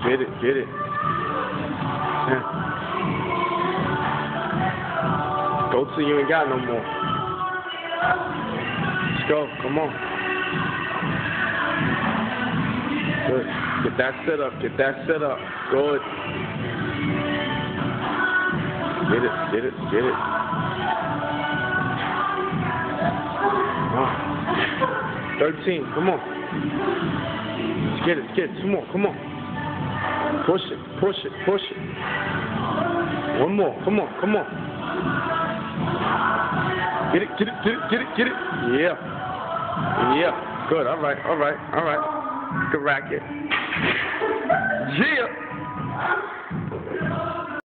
Get it, get it. Yeah. Go till you ain't got no more. Let's go, come on. Good. Get that set up, get that set up. Good. Get it, get it, get it. 13, come on. Let's get it, some more, come on. Push it, push it, push it. One more, come on, come on. Get it, get it, get it, get it, get it. Yeah. Yeah. Good, all right, all right, all right. Good racket. Yeah.